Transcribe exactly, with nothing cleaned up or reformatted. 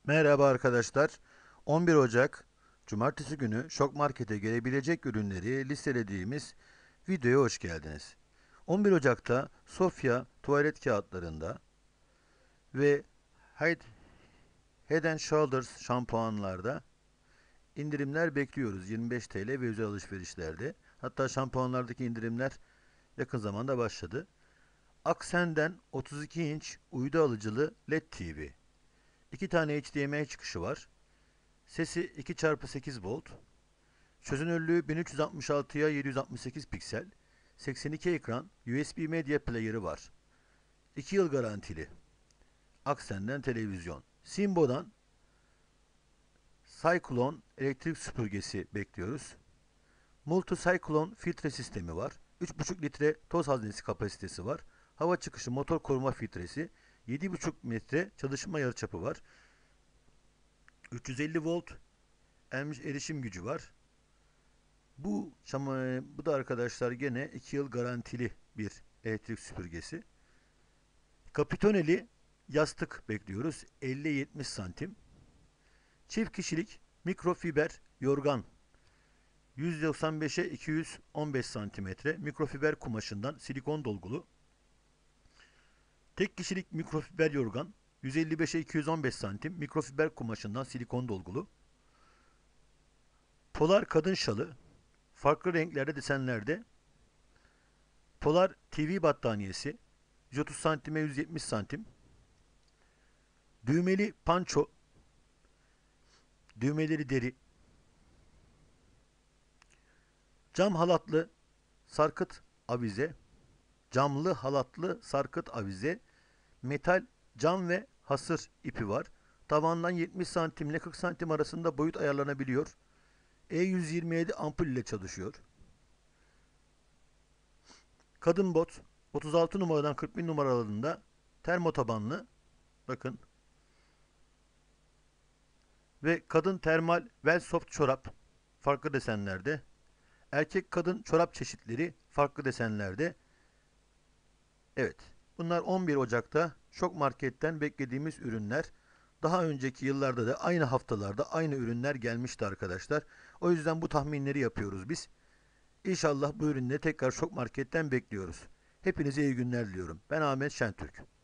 Merhaba arkadaşlar. on bir Ocak Cumartesi günü Şok Market'e gelebilecek ürünleri listelediğimiz videoya hoş geldiniz. on bir Ocak'ta Sofya tuvalet kağıtlarında ve Head Head and Shoulders şampuanlarda indirimler bekliyoruz. yirmi beş T L ve özel alışverişlerde. Hatta şampuanlardaki indirimler yakın zamanda başladı. Aksen'den otuz iki inç uydu alıcılı L E D T V. iki tane H D M I çıkışı var. Sesi iki çarpı sekiz volt. Çözünürlüğü bin üç yüz altmış altıya yedi yüz altmış sekiz piksel. seksen iki ekran, U S B Media Player'ı var. iki yıl garantili. Aksen'den televizyon. Simbo'dan Cyclone elektrik süpürgesi bekliyoruz. Multi Cyclone filtre sistemi var. üç buçuk litre toz haznesi kapasitesi var. Hava çıkışı motor koruma filtresi. yedi buçuk metre çalışma yarıçapı var. üç yüz elli volt erişim gücü var. Bu bu da arkadaşlar gene iki yıl garantili bir elektrik süpürgesi. Kapitoneli yastık bekliyoruz. elli yetmiş santim. Çift kişilik mikrofiber yorgan yüz doksan beşe iki yüz on beş santimetre mikrofiber kumaşından silikon dolgulu. Tek kişilik mikrofiber yorgan yüz elli beşe iki yüz on beş santim mikrofiber kumaşından silikon dolgulu. Polar kadın şalı farklı renklerde desenlerde. Polar T V battaniyesi yüz otuz santime yüz yetmiş santim. Düğmeli panço, düğmeleri deri. Cam halatlı sarkıt avize, camlı halatlı sarkıt avize, metal cam ve hasır ipi var. Tavandan yetmiş santim ile kırk santim arasında boyut ayarlanabiliyor. E yüz yirmi yedi ampul ile çalışıyor. Kadın bot otuz altı numaradan kırk bir numaralarında termo tabanlı. Bakın. Ve kadın termal Velsoft çorap farklı desenlerde. Erkek kadın çorap çeşitleri farklı desenlerde. Evet. Bunlar on bir Ocak'ta Şok Market'ten beklediğimiz ürünler. Daha önceki yıllarda da aynı haftalarda aynı ürünler gelmişti arkadaşlar. O yüzden bu tahminleri yapıyoruz biz. İnşallah bu ürünleri tekrar Şok Market'ten bekliyoruz. Hepinize iyi günler diliyorum. Ben Ahmet Şentürk.